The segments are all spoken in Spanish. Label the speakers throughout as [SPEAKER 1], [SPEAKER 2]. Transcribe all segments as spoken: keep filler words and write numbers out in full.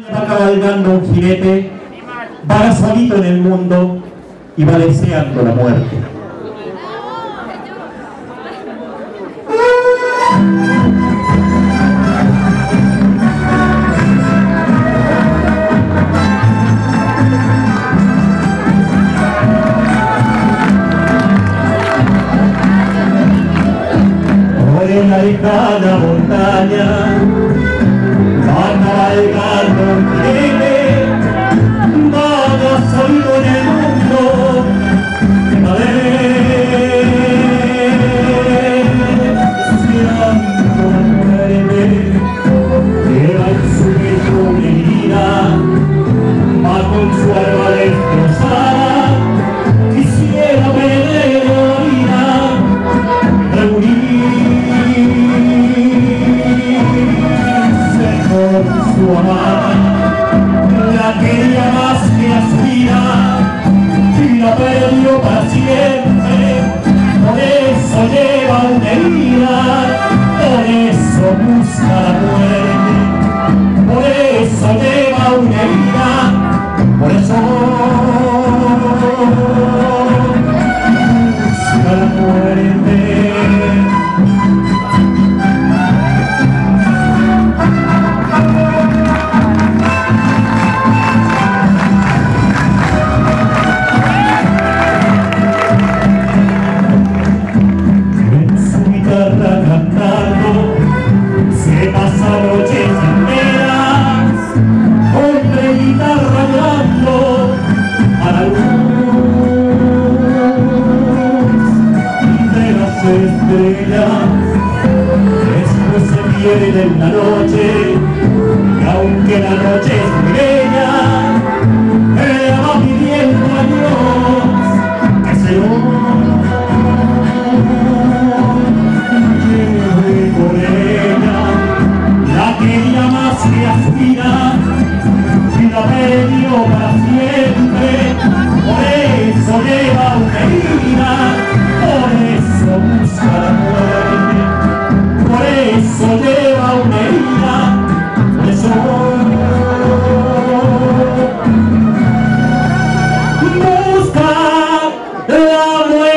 [SPEAKER 1] Va cabalgando un jinete, va solito en el mundo y va deseando la muerte. Por en la lejana montaña va cabalgando un jinete, va solito en el mundo y va deseando la muerte. Lleva en su pecho una herida, va con su alma destrozada, quisiera perder la vida, reunirse con su amada, la quería más que a su vida y la perdió para siempre. Por eso lleva una herida, por eso busca la muerte, por eso lleva una herida, por eso busca la muerte. Cantando, se pasa noches enteras, hombre guitarra llorando a la luz de las estrellas. Después se pierde en la noche, y aunque la noche es muy bella, ella va pidiendo a Dios que se lo por ella, la quería más que a su vida y la perdió para siempre. Por eso lleva una herida, por eso busca la muerte, por eso lleva una herida, por eso busca la muerte.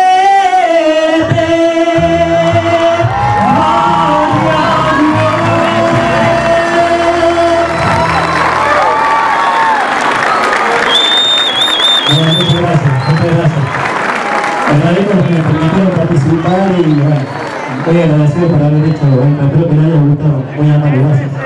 [SPEAKER 2] Bueno, muchas gracias, muchas gracias. Agradezco los que me permitieron participar y bueno, estoy agradecido por haber hecho esto. Espero que les haya gustado. Muy amable, gracias.